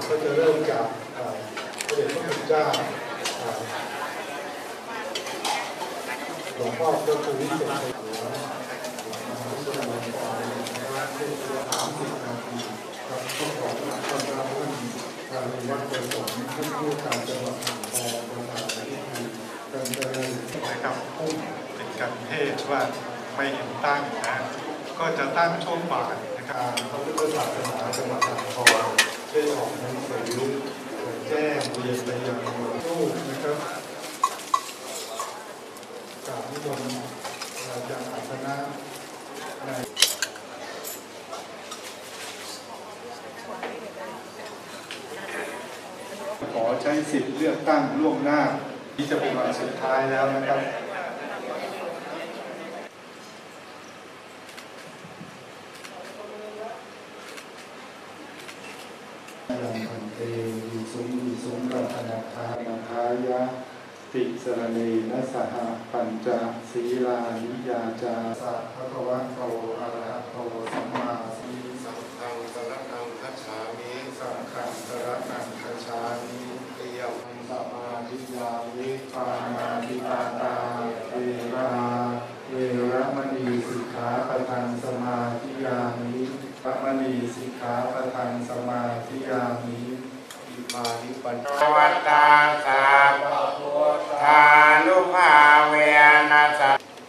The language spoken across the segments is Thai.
ก็จะเริ่มจากพระเดชพระคุณเจ้าหลวงพ่อพระครูวิเศษชัยหัวที่จะมาสอนนะครับเป็นเวลา30 นาทีครับต้องขอต้อนรับท่านวัดประสงค์ท่านผู้การจังหวัดอ่างทองประธานในพิธีการเจริญนะครับพุ่งเป็นการเทศว่าไม่เห็นตั้งนะก็จะตั้งช่วงบ่ายนะครับพระพุทธศาสนาจังหวัดอ่างทองได้ออกหนังสือแจ้งเรียนไปยังลูกนะครับกราบนิมนต์จากอาสนะในขอใช้สิทธิ์เลือกตั้งล่วงหน้าที่จะเป็นวันสุดท้ายแล้วนะครับพันเตวิสุงกัปนาคานาคายะติสรณีนัสหะปัญจศีลานิยาจาสัพพะวะโตอะระหะโตสัมมาสัมพุทธัสสะสังฆังสรณังคัจฉามิสังฆังสรณังคัจฉามิเตียมสัมมาทิยามิปานาติปาตาเวระมณีสิกขาปะทังสมาธิยามิพระมณีสิกขาปะทังสมาธิยามิอิมานิปัญจวัตตาสาพุทธานุภาเวนัส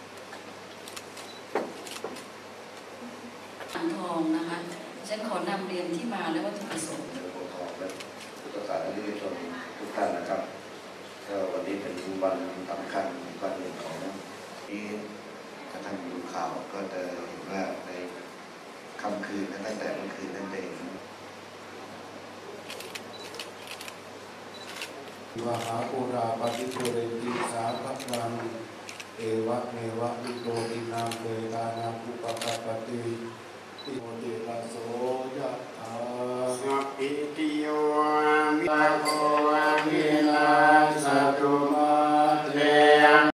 อ่างทองนะคะฉันขอนำเรียนที่มาและวัตถุประสงค์ผู้ปกครองและพุทธศาสนิกชนทุกท่านนะครับก็วันนี้เป็นวันสำคัญวันหนึ่งของที่ถ้าท่านดูข่าวก็จะเห็นว่าในค่ำคืนตั้งแต่เมื่อคืนนั่นเองวหาปุราปฏิปุเรติสาภวังเอวะเมวะวิโตตินังเวทานังอุปกปติติโมติลาโสยะถาสัพพิติโยวิตาโก